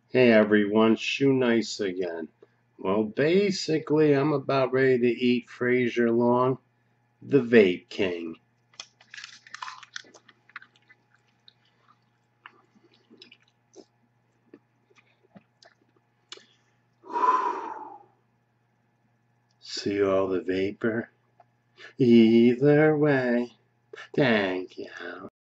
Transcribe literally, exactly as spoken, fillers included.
Hey everyone, Shoenice again. Well, basically, I'm about ready to eat Fraser Long, the Vape King. See all the vapor? Either way, thank you.